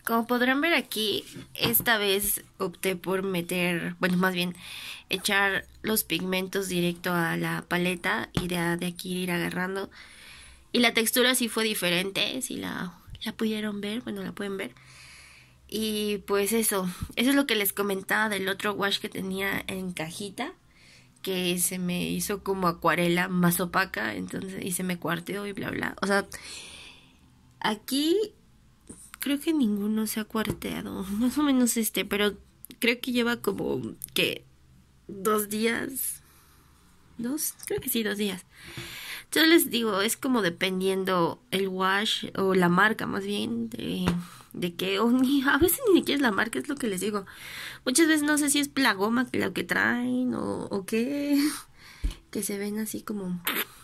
Como podrán ver aquí, esta vez opté por meter, bueno, más bien echar los pigmentos directo a la paleta y de aquí ir agarrando. Y la textura sí fue diferente, si la pudieron ver, bueno, la pueden ver. Y pues eso es lo que les comentaba del otro wash que tenía en cajita, que se me hizo como acuarela más opaca, entonces, y se me cuarteó y bla bla. O sea, aquí creo que ninguno se ha cuarteado, más o menos pero creo que lleva como que 2 días, creo que sí, 2 días. Yo les digo, es como dependiendo el wash o la marca más bien de que, o ni, a veces ni siquiera es la marca, es lo que les digo. Muchas veces no sé si es la goma que lo que traen o qué, que se ven así como.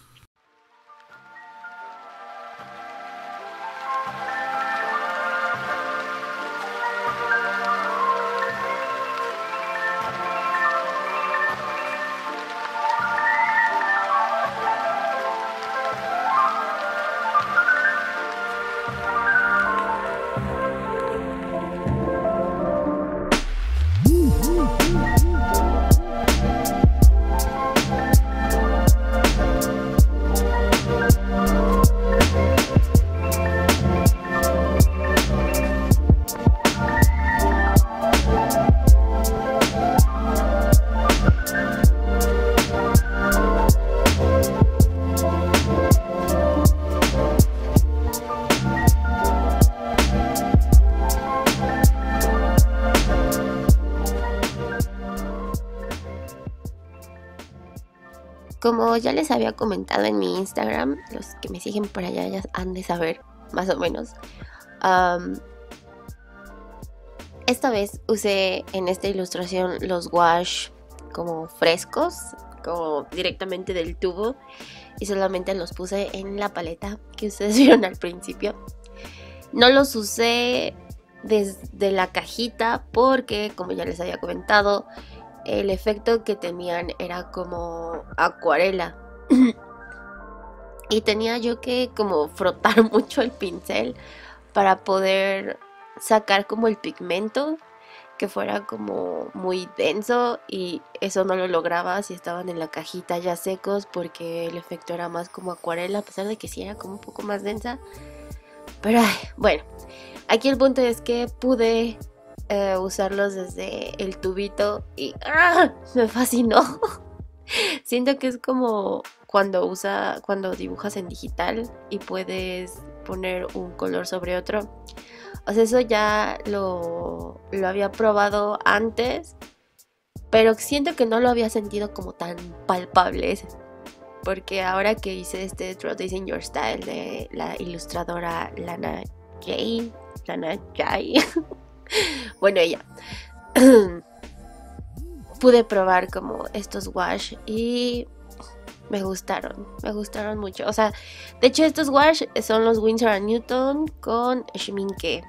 Como ya les había comentado en mi Instagram, los que me siguen por allá ya han de saber más o menos. Am, esta vez usé en esta ilustración los wash como frescos, como directamente del tubo, y solamente los puse en la paleta que ustedes vieron al principio. No los usé desde la cajita porque, como ya les había comentado, el efecto que tenían era como acuarela. Y tenía yo que como frotar mucho el pincel para poder sacar como el pigmento que fuera como muy denso, y eso no lo lograba si estaban en la cajita ya secos porque el efecto era más como acuarela, a pesar de que sí era como un poco más densa. Pero bueno, aquí el punto es que pude usarlos desde el tubito y me fascinó. Siento que es como cuando dibujas en digital y puedes poner un color sobre otro. O sea, eso ya lo había probado antes, pero siento que no lo había sentido como tan palpable. Porque ahora que hice este Draw This in Your Style de la ilustradora Lana Jay, bueno, ella, pude probar como estos wash y me gustaron mucho. O sea, de hecho estos wash son los Winsor & Newton con Schmincke.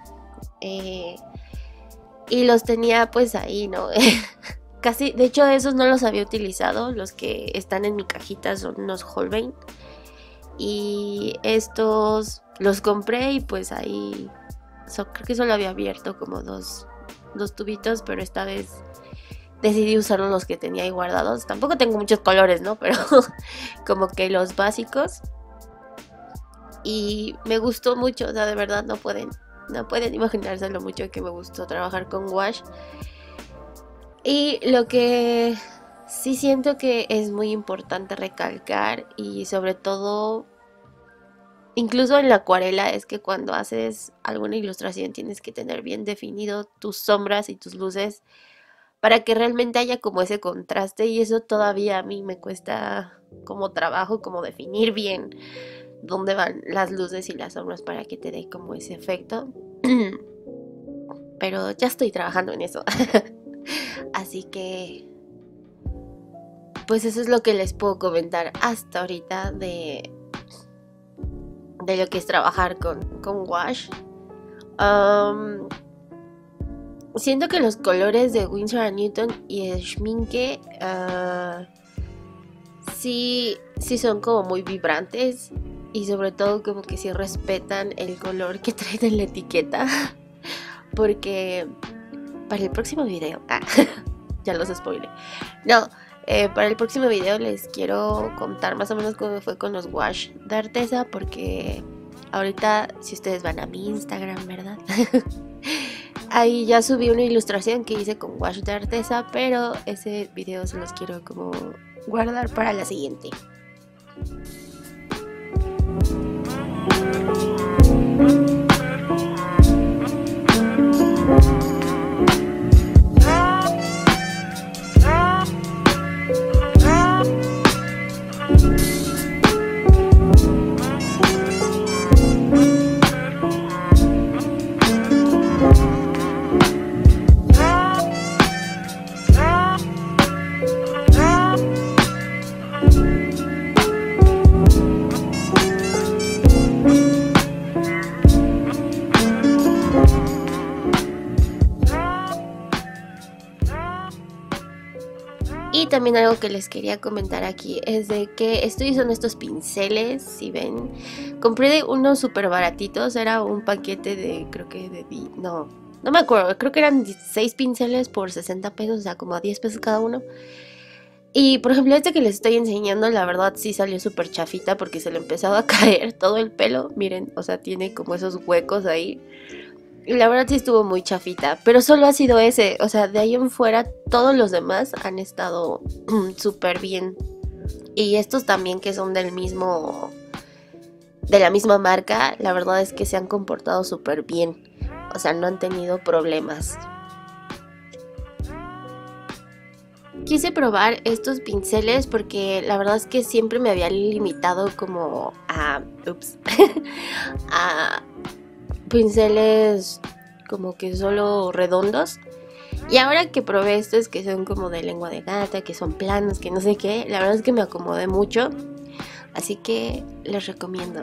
Y los tenía pues ahí, ¿no? Casi, de hecho esos no los había utilizado. Los que están en mi cajita son unos Holbein. Y estos los compré y pues ahí creo que solo había abierto como dos tubitos, pero esta vez decidí usar los que tenía ahí guardados. Tampoco tengo muchos colores, ¿no? Pero como que los básicos. Y me gustó mucho, o sea, de verdad no pueden imaginarse lo mucho que me gustó trabajar con wash. Y lo que sí siento que es muy importante recalcar, y sobre todo incluso en la acuarela, es que cuando haces alguna ilustración tienes que tener bien definido tus sombras y tus luces para que realmente haya como ese contraste, y eso todavía a mí me cuesta como trabajo, como definir bien dónde van las luces y las sombras para que te dé como ese efecto. Pero ya estoy trabajando en eso. Así que pues eso es lo que les puedo comentar hasta ahorita de lo que es trabajar con wash. Siento que los colores de Winsor & Newton y el Schmincke sí son como muy vibrantes, y sobre todo como que sí respetan el color que traen en la etiqueta. porque para el próximo video, ya los spoilé. No, para el próximo video les quiero contar más o menos cómo me fue con los wash de Arteza, porque ahorita, si ustedes van a mi Instagram, ¿verdad? Ahí ya subí una ilustración que hice con wash de Arteza, pero ese video se los quiero como guardar para la siguiente. Y también algo que les quería comentar aquí es de que estoy usando estos pinceles, si ven, compré de unos súper baratitos, era un paquete de, creo que de, no me acuerdo, creo que eran 6 pinceles por 60 pesos, o sea, como a 10 pesos cada uno. Y por ejemplo, este que les estoy enseñando, la verdad sí salió súper chafita porque se le empezaba a caer todo el pelo, miren, o sea, tiene como esos huecos ahí. Y la verdad sí estuvo muy chafita, pero solo ha sido ese, o sea, de ahí en fuera todos los demás han estado súper bien. Y estos también que son de la misma marca, la verdad es que se han comportado súper bien, o sea, no han tenido problemas. Quise probar estos pinceles porque la verdad es que siempre me había limitado como a pinceles como que solo redondos. Y ahora que probé estos que son como de lengua de gata, que son planos, que no sé qué, la verdad es que me acomodé mucho. Así que les recomiendo.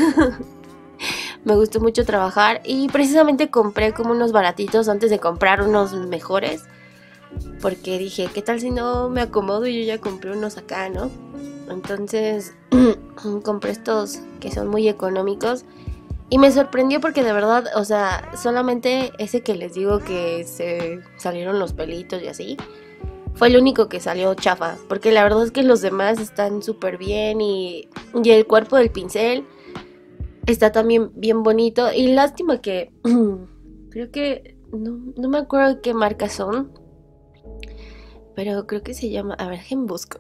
Me gustó mucho trabajar y precisamente compré como unos baratitos antes de comprar unos mejores. Porque dije, ¿qué tal si no me acomodo y yo ya compré unos acá, ¿no? Entonces compré estos que son muy económicos. Y me sorprendió porque de verdad, o sea, solamente ese que les digo que se salieron los pelitos y así, fue el único que salió chafa. Porque la verdad es que los demás están súper bien y el cuerpo del pincel está también bien bonito. Y lástima que creo que no me acuerdo qué marcas son, pero creo que se llama, a ver, busco.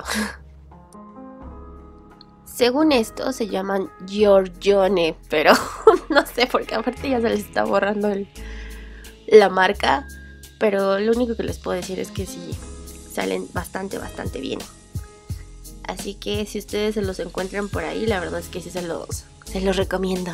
Según esto se llaman Giorgione, pero no sé, porque aparte ya se les está borrando la marca. Pero lo único que les puedo decir es que sí, salen bastante bien. Así que si ustedes se los encuentran por ahí, la verdad es que sí se los recomiendo.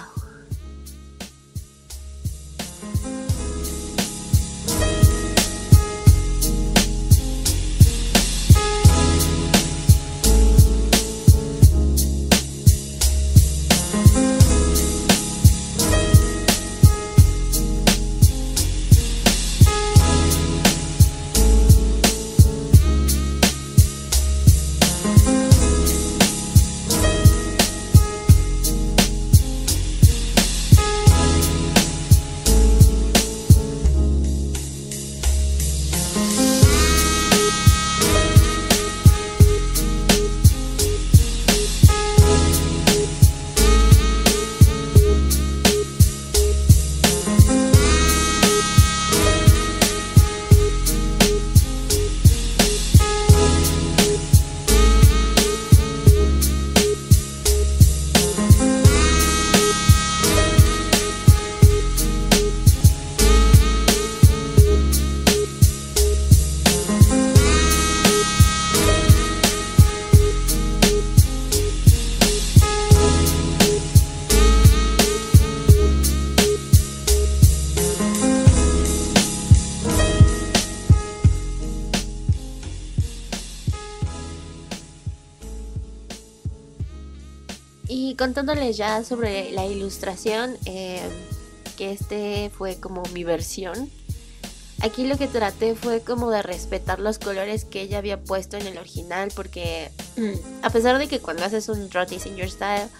Y contándoles ya sobre la ilustración, que este fue como mi versión. Aquí lo que traté fue como de respetar los colores que ella había puesto en el original, porque a pesar de que cuando haces un Draw This in Your Style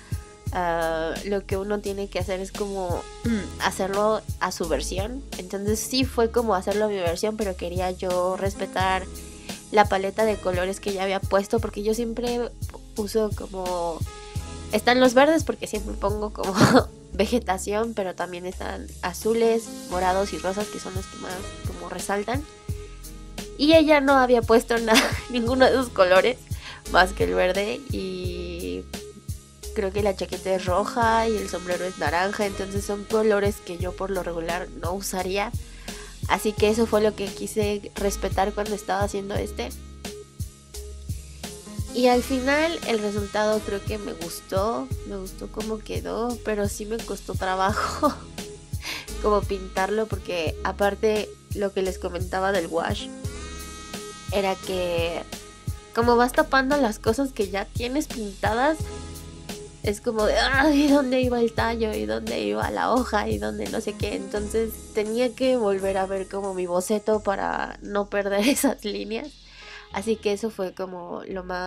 lo que uno tiene que hacer es como hacerlo a su versión. Entonces sí fue como hacerlo a mi versión, pero quería yo respetar la paleta de colores que ya había puesto, porque yo siempre uso como... Están los verdes porque siempre pongo como vegetación, pero también están azules, morados y rosas, que son los que más como resaltan. Y ella no había puesto nada, ninguno de esos colores más que el verde, y creo que la chaqueta es roja y el sombrero es naranja, entonces son colores que yo por lo regular no usaría. Así que eso fue lo que quise respetar cuando estaba haciendo este. Y al final el resultado creo que me gustó cómo quedó, pero sí me costó trabajo como pintarlo, porque aparte lo que les comentaba del wash era que como vas tapando las cosas que ya tienes pintadas, es como de, ¿y dónde iba el tallo? ¿Y dónde iba la hoja? ¿Y dónde no sé qué? Entonces tenía que volver a ver como mi boceto para no perder esas líneas. Así que eso fue como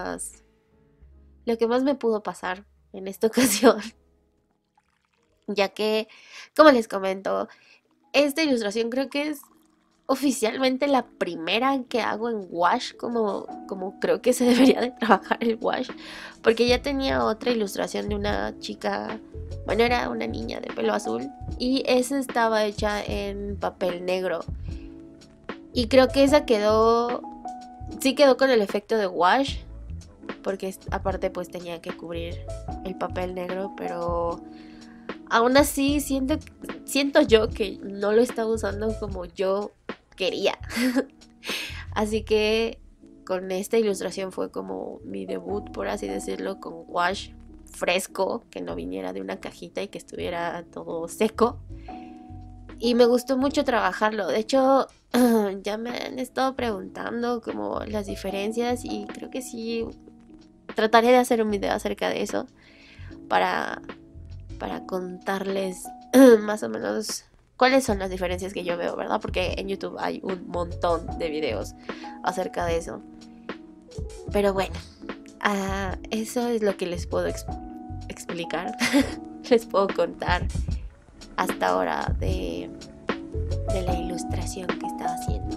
lo que más me pudo pasar en esta ocasión. Ya que, como les comento, esta ilustración creo que es oficialmente la primera que hago en wash, como creo que se debería de trabajar el wash, porque ya tenía otra ilustración de una chica, bueno, era una niña de pelo azul, y esa estaba hecha en papel negro, y creo que esa sí quedó con el efecto de wash, porque aparte pues tenía que cubrir el papel negro, pero aún así siento yo que no lo estaba usando como yo quería. Así que con esta ilustración fue como mi debut, por así decirlo, con wash fresco, que no viniera de una cajita y que estuviera todo seco. Y me gustó mucho trabajarlo. De hecho, ya me han estado preguntando como las diferencias, y creo que sí trataré de hacer un video acerca de eso para contarles más o menos cuáles son las diferencias que yo veo, ¿verdad? Porque en YouTube hay un montón de videos acerca de eso. Pero bueno, eso es lo que les puedo explicar. Les puedo contar hasta ahora de la ilustración que estaba haciendo.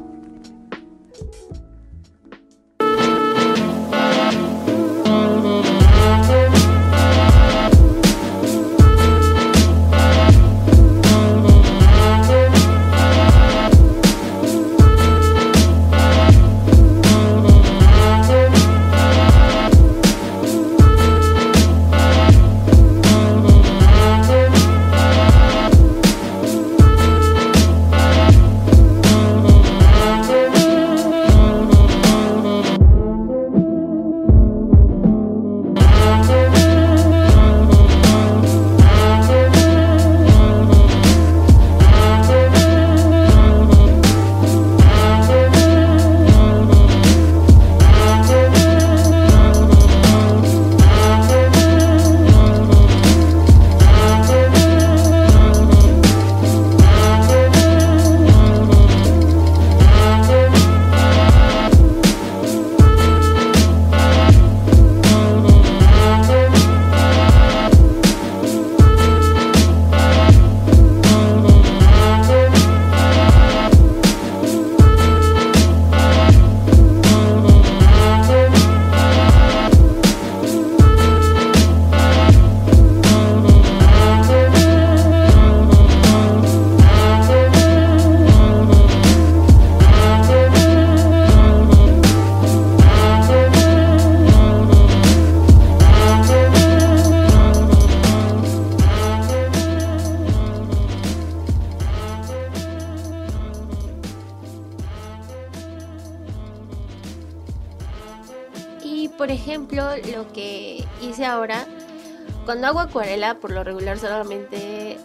Y por ejemplo, lo que hice ahora, cuando hago acuarela, por lo regular solamente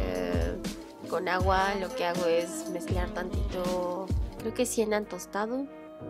con agua lo que hago es mezclar tantito, creo que siena tostado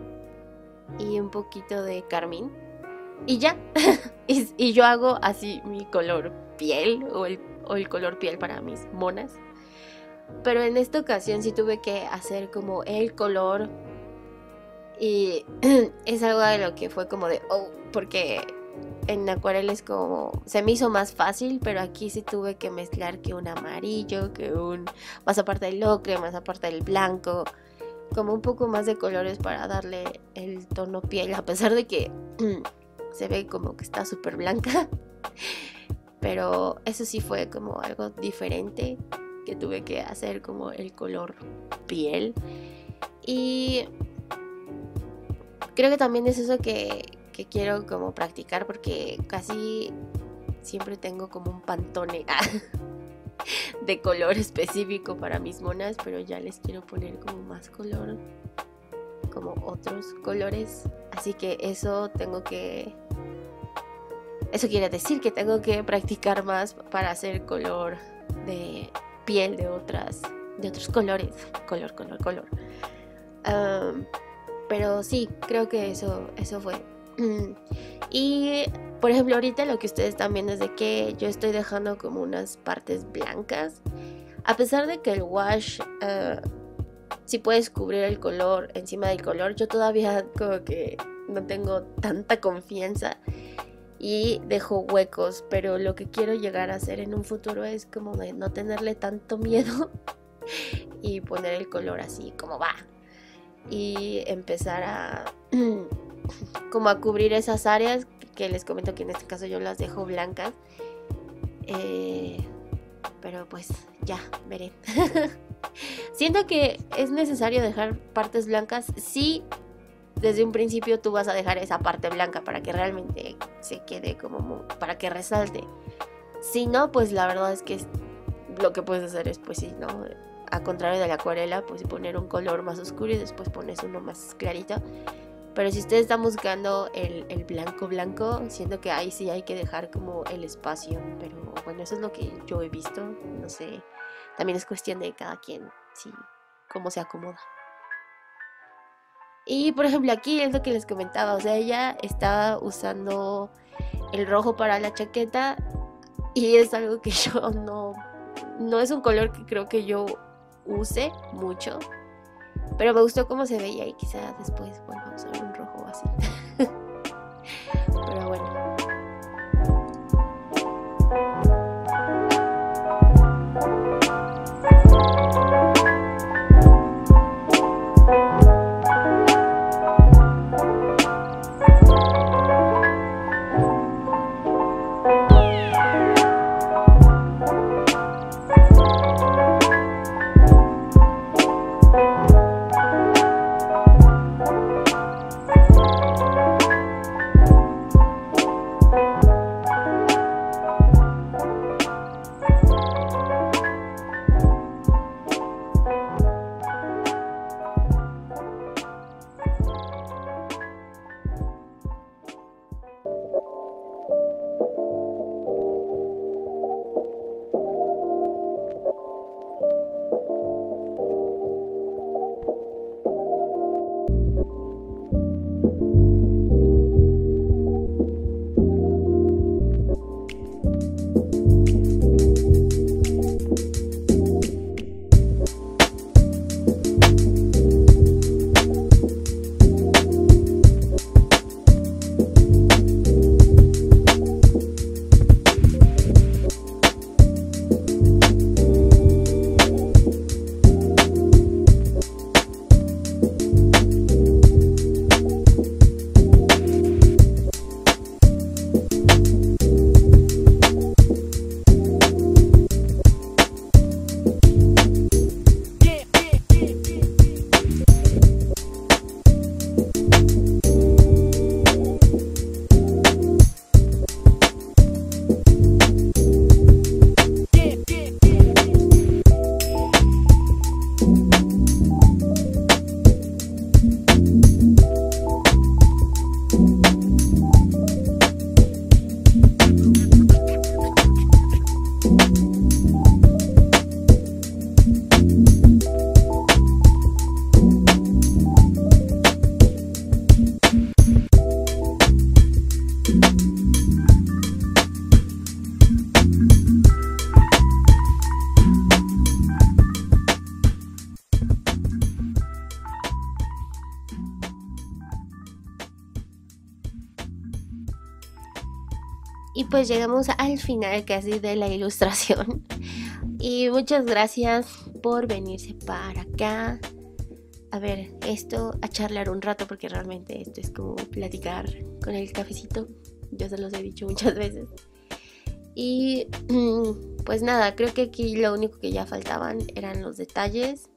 y un poquito de carmín. Y ya, y yo hago así mi color piel o el color piel para mis monas. Pero en esta ocasión sí tuve que hacer como el color. Y es algo de lo que fue como de, oh, porque en acuarela es como, se me hizo más fácil, pero aquí sí tuve que mezclar que un amarillo, que un, más aparte del ocre, más aparte del blanco, como un poco más de colores para darle el tono piel, a pesar de que se ve como que está súper blanca. Pero eso sí fue como algo diferente, que tuve que hacer como el color piel. Y creo que también es eso que quiero como practicar, porque casi siempre tengo como un pantone de color específico para mis monas, pero ya les quiero poner como más color, como otros colores. Así que eso quiere decir que tengo que practicar más para hacer color de piel de otros colores. Color. Pero sí, creo que eso fue. Y por ejemplo, ahorita lo que ustedes están viendo es de que yo estoy dejando como unas partes blancas. A pesar de que el wash sí puedes cubrir el color encima del color, yo todavía como que no tengo tanta confianza y dejo huecos. Pero lo que quiero llegar a hacer en un futuro es como de no tenerle tanto miedo y poner el color así como va. Y empezar a como a cubrir esas áreas que les comento que en este caso yo las dejo blancas. Pero pues ya veré. Siento que es necesario dejar partes blancas si desde un principio tú vas a dejar esa parte blanca para que realmente se quede como para que resalte. Si no, pues la verdad es que lo que puedes hacer es pues sí, ¿no? A contrario de la acuarela, pues poner un color más oscuro y después pones uno más clarito. Pero si ustedes están buscando el blanco, siento que ahí sí hay que dejar como el espacio. Pero bueno, eso es lo que yo he visto. No sé, también es cuestión de cada quien, sí, cómo se acomoda. Y por ejemplo aquí es lo que les comentaba. O sea, ella estaba usando el rojo para la chaqueta y es algo que yo no es un color que creo que yo use mucho, pero me gustó cómo se veía y quizá después vuelva a usar un rojo así. Pero bueno. Y pues llegamos al final casi de la ilustración. Y muchas gracias por venirse para acá. A ver, a charlar un rato, porque realmente esto es como platicar con el cafecito. Yo se los he dicho muchas veces. Y pues nada, creo que aquí lo único que ya faltaban eran los detalles.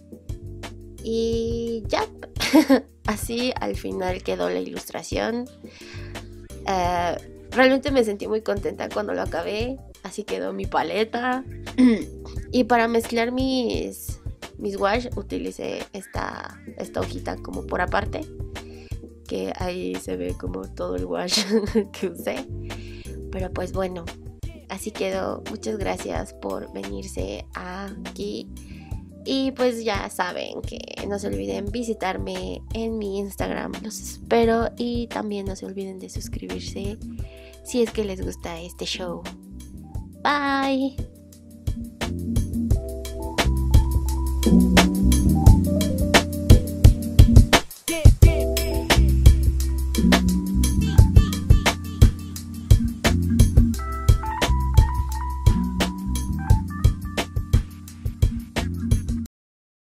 Y ya, así al final quedó la ilustración. Realmente me sentí muy contenta cuando lo acabé. Así quedó mi paleta. Y para mezclar mis wash utilicé esta hojita como por aparte, que ahí se ve como todo el wash que usé. Pero pues bueno, así quedó. Muchas gracias por venirse aquí. Y pues ya saben que no se olviden visitarme en mi Instagram. Los espero. Y también no se olviden de suscribirse si es que les gusta este show. Bye.